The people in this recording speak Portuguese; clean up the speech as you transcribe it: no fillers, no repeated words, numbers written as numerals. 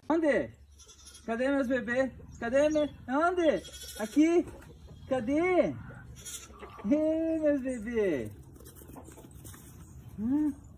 Onde? Cadê meus bebês? Cadê Onde? Aqui? Cadê? Ei, meus bebês.